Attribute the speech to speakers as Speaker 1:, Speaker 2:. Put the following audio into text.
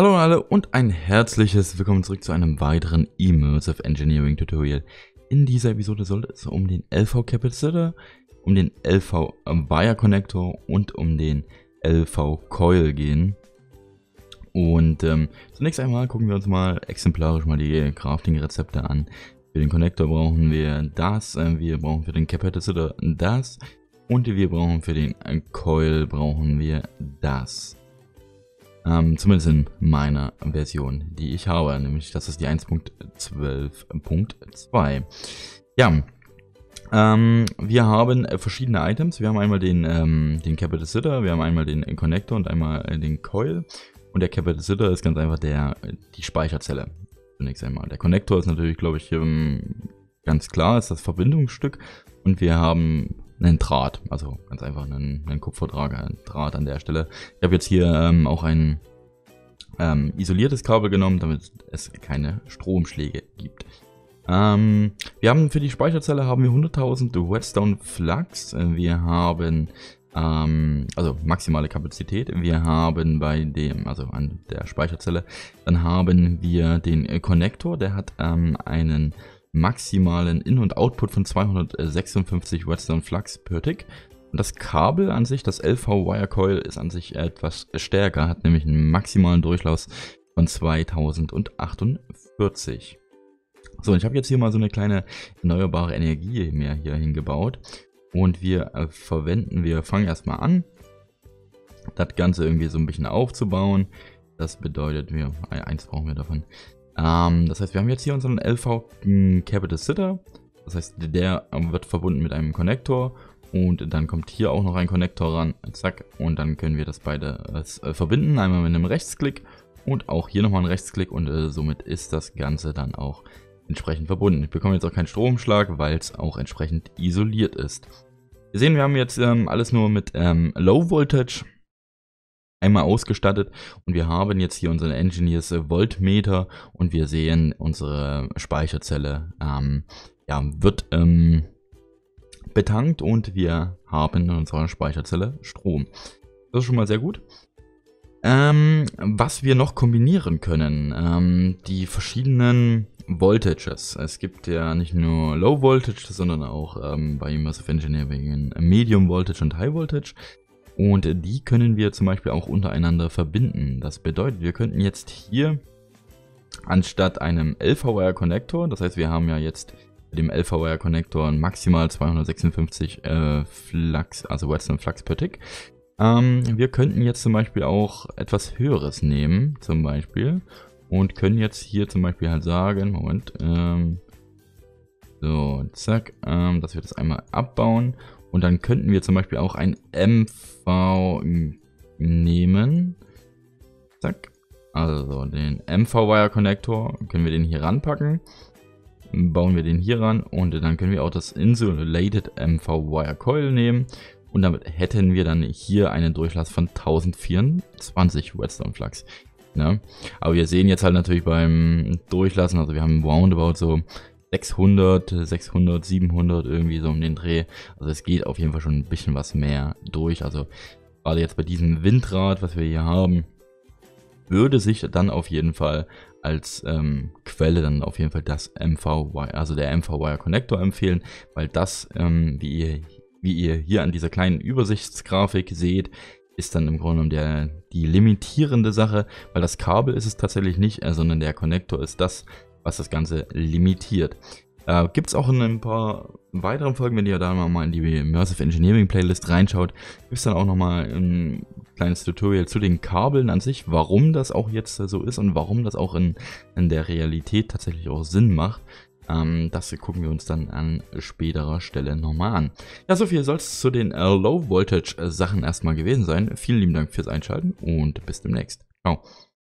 Speaker 1: Hallo alle und ein herzliches Willkommen zurück zu einem weiteren Immersive Engineering Tutorial. In dieser Episode soll es um den LV Capacitor, um den LV Wire Connector und um den LV Coil gehen. Und zunächst einmal gucken wir uns mal exemplarisch mal die Crafting-Rezepte an. Für den Connector brauchen wir das, wir brauchen für den Capacitor das und wir brauchen für den Coil brauchen wir das. Zumindest in meiner Version, die ich habe, nämlich das ist die 1.12.2. Ja, wir haben verschiedene Items. Wir haben einmal den Capacitor, wir haben einmal den Connector und einmal den Coil. Und der Capacitor ist ganz einfach die Speicherzelle. Zunächst einmal. Der Connector ist natürlich, glaube ich, ganz klar, ist das Verbindungsstück. Und wir haben einen Draht, also ganz einfach einen Kupferdraht an der Stelle. Ich habe jetzt hier auch ein isoliertes Kabel genommen, damit es keine Stromschläge gibt. Wir haben für die Speicherzelle haben wir 100.000 Whetstone Flux. Wir haben also maximale Kapazität. Wir haben also an der Speicherzelle, dann haben wir den Connector, der hat einen maximalen In- und Output von 256 Whetstone Flux per Tick. Und das Kabel an sich, das LV Wire Coil, ist an sich etwas stärker, hat nämlich einen maximalen Durchlauf von 2048. So, und ich habe jetzt hier mal so eine kleine erneuerbare Energie mehr hier hingebaut. Und wir fangen erstmal an, das Ganze irgendwie so ein bisschen aufzubauen. Das bedeutet, eins brauchen wir davon. Das heißt, wir haben jetzt hier unseren LV Capacitor. Das heißt, der wird verbunden mit einem Connector. Und dann kommt hier auch noch ein Connector ran. Zack. Und dann können wir das beide verbinden. Einmal mit einem Rechtsklick und auch hier nochmal einen Rechtsklick. Und somit ist das Ganze dann auch entsprechend verbunden. Ich bekomme jetzt auch keinen Stromschlag, weil es auch entsprechend isoliert ist. Wir sehen, wir haben jetzt alles nur mit Low Voltage einmal ausgestattet und wir haben jetzt hier unseren Engineers Voltmeter und wir sehen, unsere Speicherzelle wird betankt und wir haben in unserer Speicherzelle Strom. Das ist schon mal sehr gut. Was wir noch kombinieren können, die verschiedenen Voltages. Es gibt ja nicht nur Low Voltage, sondern auch bei Immersive Engineering Medium Voltage und High Voltage. Und die können wir zum Beispiel auch untereinander verbinden. Das bedeutet, wir könnten jetzt hier anstatt einem LV Wire Connector, das heißt, wir haben ja jetzt mit dem LV Wire Connector maximal 256 Flux, also Whetstone Flux per Tick. Wir könnten jetzt zum Beispiel auch etwas Höheres nehmen, zum Beispiel, und können jetzt hier zum Beispiel halt sagen, Moment, so, zack, dass wir das einmal abbauen. Und dann könnten wir zum Beispiel auch ein MV nehmen. Zack. Also den MV Wire Connector können wir den hier ranpacken. Bauen wir den hier ran und dann können wir auch das Insulated MV Wire Coil nehmen. Und damit hätten wir dann hier einen Durchlass von 1024 Whetstone Flux. Ne? Aber wir sehen jetzt halt natürlich beim Durchlassen, also wir haben roundabout so 600, 700 irgendwie so um den Dreh. Also es geht auf jeden Fall schon ein bisschen was mehr durch. Also gerade jetzt bei diesem Windrad, was wir hier haben, würde sich dann auf jeden Fall als Quelle dann auf jeden Fall das MV-Wire, also der MV-Wire Connector empfehlen, weil das, wie ihr hier an dieser kleinen Übersichtsgrafik seht, ist dann im Grunde genommen die limitierende Sache, weil das Kabel ist es tatsächlich nicht, sondern der Connector ist das, was das Ganze limitiert. Gibt es auch in ein paar weiteren Folgen, wenn ihr da mal in die Immersive Engineering Playlist reinschaut, gibt es dann auch nochmal ein kleines Tutorial zu den Kabeln an sich, warum das auch jetzt so ist und warum das auch in der Realität tatsächlich auch Sinn macht. Das gucken wir uns dann an späterer Stelle nochmal an. Ja, so viel soll es zu den Low Voltage Sachen erstmal gewesen sein. Vielen lieben Dank fürs Einschalten und bis demnächst. Ciao.